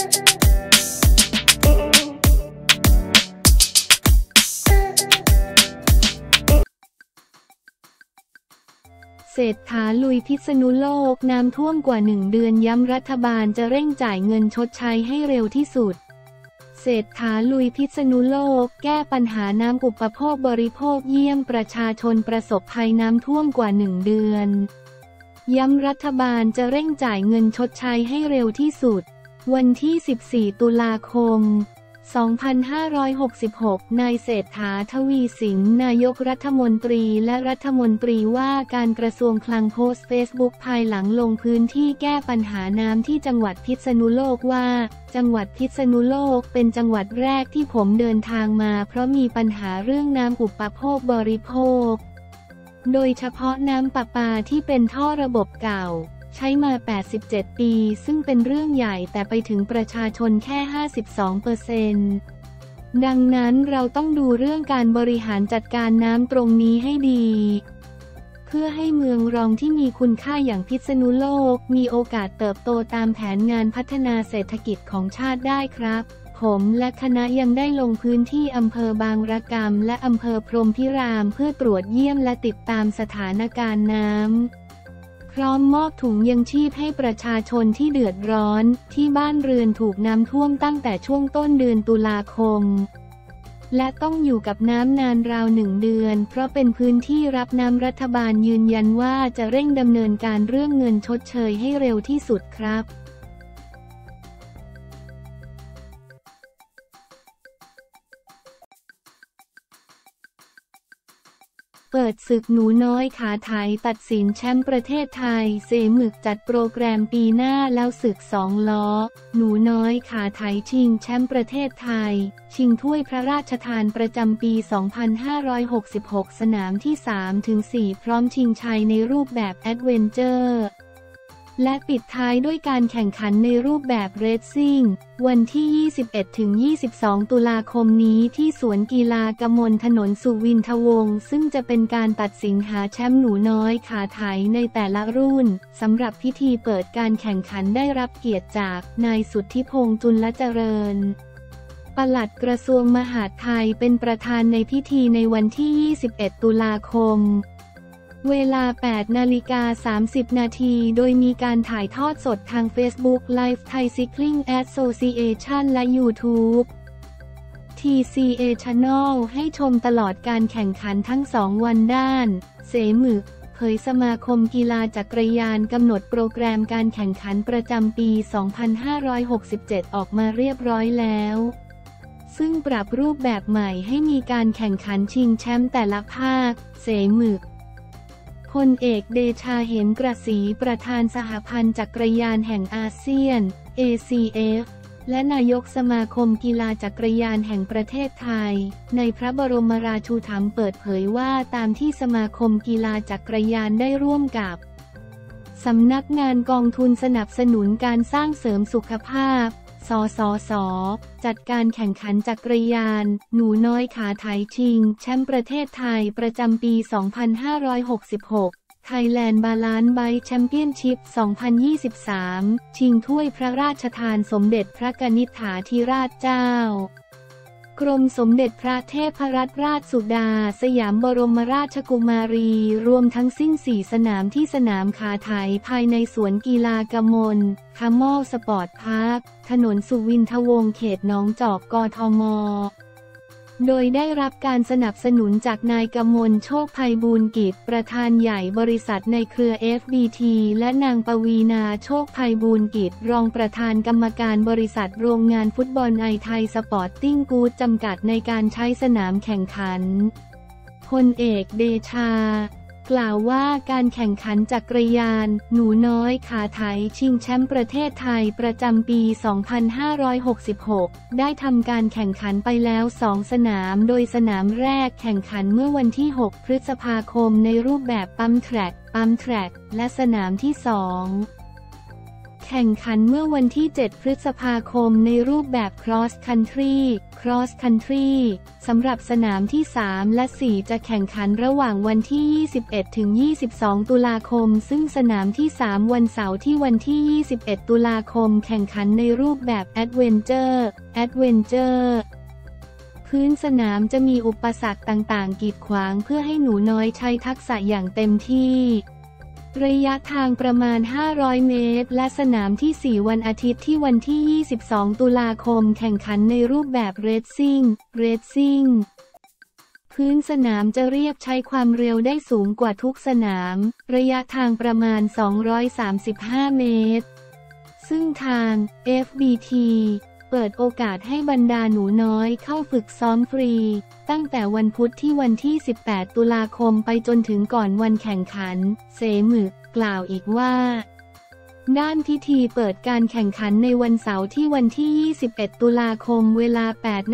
เศรษฐาลุยพิษณุโลกน้ำท่วมกว่า1 เดือนย้ำรัฐบาลจะเร่งจ่ายเงินชดใช้ให้เร็วที่สุดเศรษฐาลุยพิษณุโลกแก้ปัญหาน้ำอุปโภคบริโภคเยี่ยมประชาชนประสบภัยน้ำท่วมกว่า1 เดือนย้ำรัฐบาลจะเร่งจ่ายเงินชดใช้ให้เร็วที่สุดวันที่14 ตุลาคม 2566 นายเศรษฐา ทวีสินนายกรัฐมนตรีและรัฐมนตรีว่าการกระทรวงคลังโพสต์เฟซบุ๊กภายหลังลงพื้นที่แก้ปัญหาน้ำที่จังหวัดพิษณุโลกว่าจังหวัดพิษณุโลกเป็นจังหวัดแรกที่ผมเดินทางมาเพราะมีปัญหาเรื่องน้ำอุปโภคบริโภคโดยเฉพาะน้ำประปาที่เป็นท่อระบบเก่าใช้มา87 ปีซึ่งเป็นเรื่องใหญ่แต่ไปถึงประชาชนแค่ 52% ดังนั้นเราต้องดูเรื่องการบริหารจัดการน้ำตรงนี้ให้ดีเพื่อให้เมืองรองที่มีคุณค่าอย่างพิษณุโลกมีโอกาสเติบโตตามแผนงานพัฒนาเศรษฐกิจของชาติได้ครับผมและคณะยังได้ลงพื้นที่อำเภอบางระกำและอำเภอพรหมพิรามเพื่อตรวจเยี่ยมและติดตามสถานการณ์น้ำพร้อมมอบถุงยังชีพให้ประชาชนที่เดือดร้อนที่บ้านเรือนถูกน้ำท่วมตั้งแต่ช่วงต้นเดือนตุลาคมและต้องอยู่กับน้ำนานราว1 เดือนเพราะเป็นพื้นที่รับน้ำรัฐบาลยืนยันว่าจะเร่งดำเนินการเรื่องเงินชดเชยให้เร็วที่สุดครับเปิดศึกหนูน้อยขาไถตัดสินแชมป์ประเทศไทยเสหมึกจัดโปรแกรมปีหน้าแล้วศึก2 ล้อหนูน้อยขาไถชิงแชมป์ประเทศไทยชิงถ้วยพระราชทานประจำปี 2566 สนามที่ 3-4 พร้อมชิงชัยในรูปแบบแอดเวนเจอร์และปิดท้ายด้วยการแข่งขันในรูปแบบเรซซิ่งวันที่ 21-22 ตุลาคมนี้ที่สวนกีฬากมลถนนสุวินทวงศ์ซึ่งจะเป็นการตัดสินหาแชมป์หนูน้อยขาไถในแต่ละรุ่นสำหรับพิธีเปิดการแข่งขันได้รับเกียรติจากนายสุทธิพงษ์จุลเจริญปลัดกระทรวงมหาดไทยเป็นประธานในพิธีในวันที่ 21 ตุลาคมเวลา 8:30 นาทีโดยมีการถ่ายทอดสดทาง Facebook Live Thai Cycling Association และ YouTube TCA Channel ให้ชมตลอดการแข่งขันทั้ง2 วันด้านเสหมึกเผยสมาคมกีฬาจักรยานกำหนดโปรแกรมการแข่งขันประจำปี 2567 ออกมาเรียบร้อยแล้วซึ่งปรับรูปแบบใหม่ให้มีการแข่งขันชิงแชมป์แต่ละภาคเสหมึกพลเอกเดชาเหมกระศรีประธานสหพันธ์จักรยานแห่งอาเซียน ACF และนายกสมาคมกีฬาจักรยานแห่งประเทศไทยในพระบรมราชูถัมภ์เปิดเผยว่าตามที่สมาคมกีฬาจักรยานได้ร่วมกับสำนักงานกองทุนสนับสนุนการสร้างเสริมสุขภาพสสส.จัดการแข่งขันจักรยานหนูน้อยขาไถชิงแชมป์ประเทศไทยประจำปี 2566 Thailand Balance Bike Championship 2023 ชิงถ้วยพระราชทานสมเด็จพระกนิษฐาธิราชเจ้ากรมสมเด็จพระเทพรัตนราชสุดาสยามบรมราชกุมารีรวมทั้งสิ้น4 สนามที่สนามขาไถภายในสวนกีฬากมลคามอลสปอร์ตพาร์คถนนสุวินทวงศ์เขตหนองจอกกทม.โดยได้รับการสนับสนุนจากนายกมลโชคไพบูลย์กิจประธานใหญ่บริษัทในเครือ FBT และนางปวีณาโชคไพบูลย์กิจรองประธานกรรมการบริษัทโรงงานฟุตบอลไอไทยสปอร์ตติ้งกู๊ดจำกัดในการใช้สนามแข่งขันพลเอกเดชากล่าวว่าการแข่งขันจักรยานหนูน้อยขาไถชิงแชมป์ประเทศไทยประจำปี 2566 ได้ทำการแข่งขันไปแล้ว2 สนามโดยสนามแรกแข่งขันเมื่อวันที่ 6 พฤษภาคมในรูปแบบปั๊มแทร็กและสนามที่ 2 แแข่งขันเมื่อวันที่ 7 พฤษภาคมในรูปแบบ Cross Country สำหรับสนามที่ 3 และ 4 จะแข่งขันระหว่างวันที่ 21 ถึง 22 ตุลาคมซึ่งสนามที่ 3 วันเสาร์ที่วันที่ 21 ตุลาคมแข่งขันในรูปแบบ Adventure พื้นสนามจะมีอุปสรรคต่างๆกีดขวางเพื่อให้หนูน้อยใช้ทักษะอย่างเต็มที่ระยะทางประมาณ 500 เมตรและสนามที่ 4 วันอาทิตย์ที่วันที่ 22 ตุลาคมแข่งขันในรูปแบบ Racing พื้นสนามจะเรียบใช้ความเร็วได้สูงกว่าทุกสนามระยะทางประมาณ 235 เมตรซึ่งทาง FBT เปิดโอกาสให้บรรดาหนูน้อยเข้าฝึกซ้อมฟรีตั้งแต่วันพุธที่วันที่ 18 ตุลาคมไปจนถึงก่อนวันแข่งขันเสมึกกล่าวอีกว่าด้านพิธีเปิดการแข่งขันในวันเสาร์ที่วันที่ 21 ตุลาคมเวลา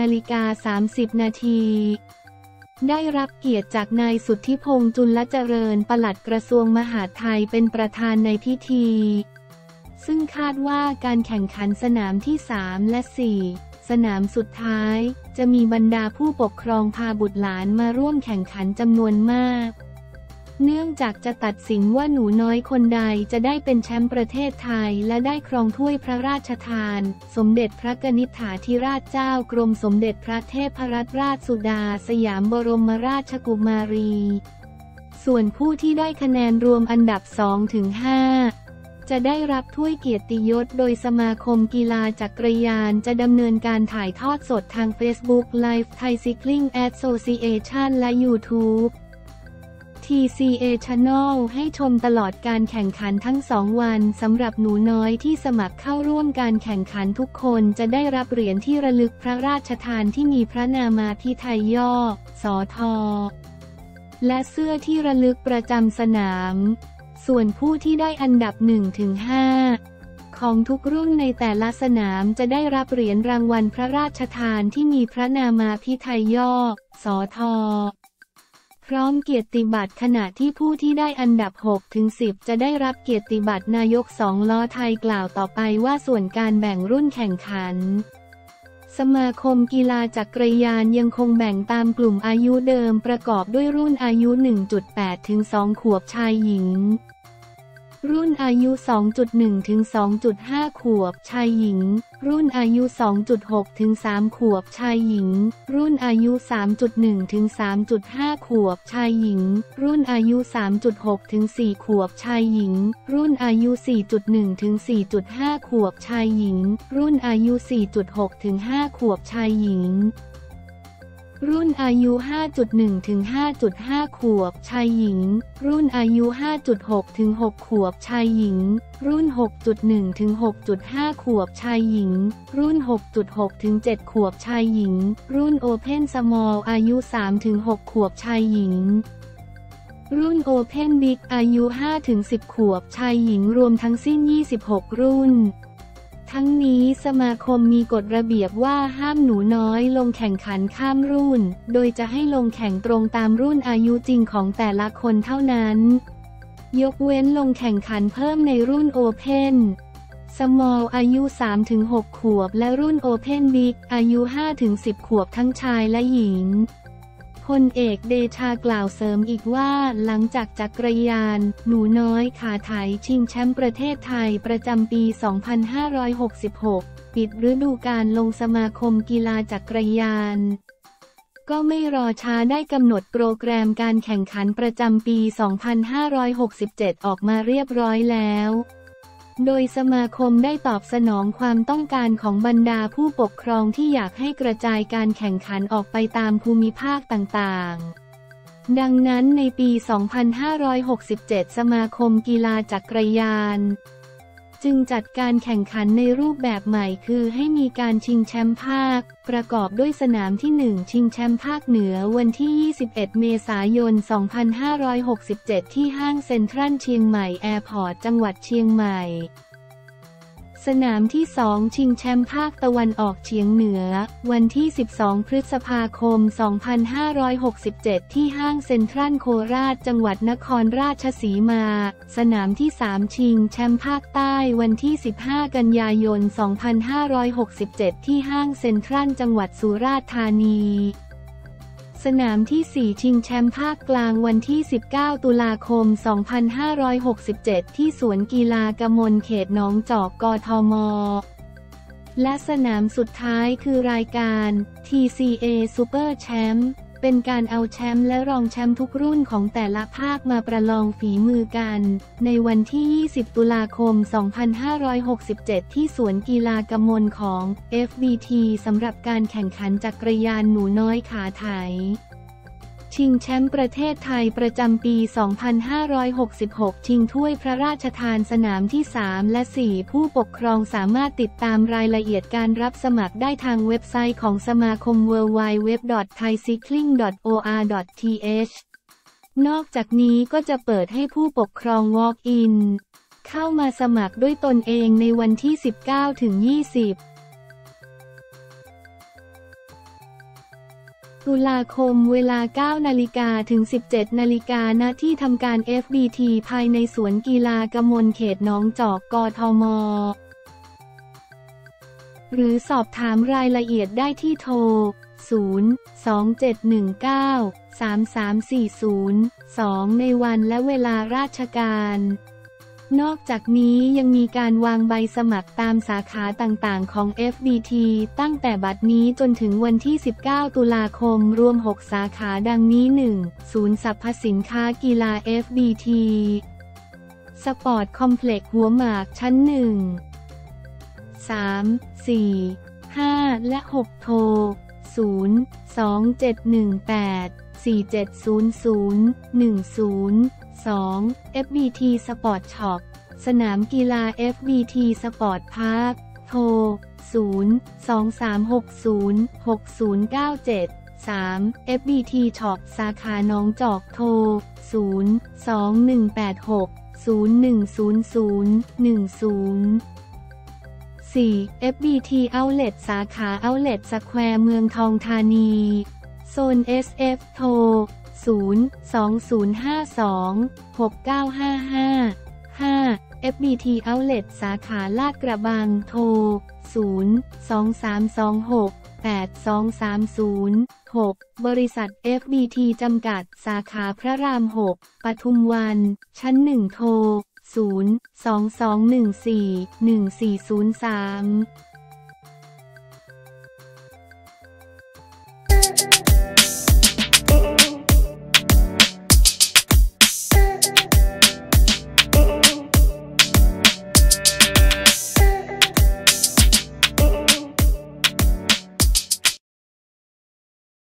8:30 นาทีได้รับเกียรติจากนายสุทธิพงษ์จุลเจริญปลัดกระทรวงมหาดไทยเป็นประธานในพิธีซึ่งคาดว่าการแข่งขันสนามที่ 3 และ 4 สนามสุดท้ายจะมีบรรดาผู้ปกครองพาบุตรหลานมาร่วมแข่งขันจำนวนมากเนื่องจากจะตัดสินว่าหนูน้อยคนใดจะได้เป็นแชมป์ประเทศไทยและได้ครองถ้วยพระราชทานสมเด็จพระกนิษฐาธิราชเจ้ากรมสมเด็จพระเทพรัตนราชสุดาสยามบรมราชกุมารีส่วนผู้ที่ได้คะแนนรวมอันดับ 2-5 จะได้รับถ้วยเกียรติยศโดยสมาคมกีฬาจักรยานจะดำเนินการถ่ายทอดสดทาง Facebook Live Thai Cycling Association และ YouTube TCA Channel ให้ชมตลอดการแข่งขันทั้ง2 วันสำหรับหนูน้อยที่สมัครเข้าร่วมการแข่งขันทุกคนจะได้รับเหรียญที่ระลึกพระราชทานที่มีพระนามาพิไทยย่อสทและเสื้อที่ระลึกประจำสนามส่วนผู้ที่ได้อันดับ 1-5 ของทุกรุ่นในแต่ละสนามจะได้รับเหรียญรางวัลพระราชทานที่มีพระนามาพิไทยย่อสทพร้อมเกียรติบัตรขณะที่ผู้ที่ได้อันดับ 6-10 จะได้รับเกียรติบัตรนายก2 ล้อไทยกล่าวต่อไปว่าส่วนการแบ่งรุ่นแข่งขันสมาคมกีฬาจักรยานยังคงแบ่งตามกลุ่มอายุเดิมประกอบด้วยรุ่นอายุ 1.8 ถึง 2 ขวบชายหญิงรุ่นอายุ 2.1 ถึง 2.5 ขวบชายหญิงรุ่นอายุ 2.6 ถึง 3 ขวบชายหญิงรุ่นอายุ 3.1 ถึง 3.5 ขวบชายหญิงรุ่นอายุ 3.6 ถึง 4 ขวบชายหญิงรุ่นอายุ 4.1 ถึง 4.5 ขวบชายหญิงรุ่นอายุ 4.6 ถึง 5 ขวบชายหญิงรุ่นอายุ 5.1 ถึง 5.5 ขวบชายหญิงรุ่นอายุ 5.6 ถึง 6 ขวบชายหญิงรุ่น 6.1 ถึง 6.5 ขวบชายหญิงรุ่น 6.6 ถึง 7 ขวบชายหญิงรุ่น Open Small อายุ 3 ถึง 6 ขวบชายหญิงรุ่น Open Big อายุ 5 ถึง 10 ขวบชายหญิงรวมทั้งสิ้น 26 รุ่นทั้งนี้สมาคมมีกฎระเบียบว่าห้ามหนูน้อยลงแข่งขันข้ามรุ่นโดยจะให้ลงแข่งตรงตามรุ่นอายุจริงของแต่ละคนเท่านั้นยกเว้นลงแข่งขันเพิ่มในรุ่น Open Small อายุ 3-6 ขวบและรุ่น Open Big อายุ 5-10 ขวบทั้งชายและหญิงพลเอกเดชากล่าวเสริมอีกว่าหลังจากจักรยานหนูน้อยขาไถชิงแชมป์ประเทศไทยประจำปี 2566 ปิดฤดูกาลลงสมาคมกีฬาจักรยานก็ไม่รอช้าได้กำหนดโปรแกรมการแข่งขันประจำปี 2567 ออกมาเรียบร้อยแล้วโดยสมาคมได้ตอบสนองความต้องการของบรรดาผู้ปกครองที่อยากให้กระจายการแข่งขันออกไปตามภูมิภาคต่างๆดังนั้นในปี 2567 สมาคมกีฬาจักรยานจึงจัดการแข่งขันในรูปแบบใหม่คือให้มีการชิงแชมป์ภาคประกอบด้วยสนามที่ 1 ชิงแชมป์ภาคเหนือวันที่ 21 เมษายน 2567 ที่ห้างเซ็นทรัลเชียงใหม่แอร์พอร์ตจังหวัดเชียงใหม่สสนามที่ 2 ชิงแชมป์ภาคตะวันออกเฉียงเหนือวันที่ 12 พฤษภาคม 2567 ที่ห้างเซ็นทรัลโคราชจังหวัดนครราชสีมา สนามที่ 3 ชิงแชมป์ภาคใต้วันที่ 15 กันยายน 2567 ที่ห้างเซ็นทรัลจังหวัดสุราษฎร์ธานีสนามที่ 4 ชิงแชมป์ภาคกลางวันที่ 19 ตุลาคม 2567 ที่สวนกีฬากมลเขตหนองจอก กทม. และสนามสุดท้ายคือรายการ TCA Super Champ เป็นการเอาแชมป์และรองแชมป์ทุกรุ่นของแต่ละภาคมาประลองฝีมือกันในวันที่ 20 ตุลาคม 2567 ที่สวนกีฬากมลของ FBT สำหรับการแข่งขันจักรยานหนูน้อยขาไถชิงแชมป์ประเทศไทยประจำปี 2566 ชิงถ้วยพระราชทานสนามที่ 3 และ 4 ผู้ปกครองสามารถติดตามรายละเอียดการรับสมัครได้ทางเว็บไซต์ของสมาคม www.thaicycling.or.th นอกจากนี้ก็จะเปิดให้ผู้ปกครอง Walk-in เข้ามาสมัครด้วยตนเองในวันที่ 19-20ตุลาคมเวลา 9 นาฬิกาถึง 17 นาฬิกาณที่ทำการ FBT ภายในสวนกีฬากมลเขตหนองจอก กทม. หรือสอบถามรายละเอียดได้ที่โทร 027193340-2 ในวันและเวลาราชการนอกจากนี้ยังมีการวางใบสมัครตามสาขาต่างๆของ FBT ตั้งแต่บัดนี้จนถึงวันที่ 19 ตุลาคมรวม 6 สาขาดังนี้ 1. ศูนย์สรรพสินค้ากีฬา FBT สปอร์ตคอมเพล็กซ์หัวหมากชั้น 1 3, 4, 5 และ 6 โทร 02718470010 2. FBT Sport Shop สนามกีฬา FBT Sport Park โทร 023606097 3. FBT Shop สาขาหนองจอกโทร 02186010010 4. FBT Outlet สาขา Outlet Square เมืองทองธานีโซน SF โทร 020526955 5. FBT Outlet สาขาลาดกระบังโทร 023268230 6. บริษัท FBT จำกัดสาขาพระราม 6 ปทุมวันชั้น 1 โทร 022141403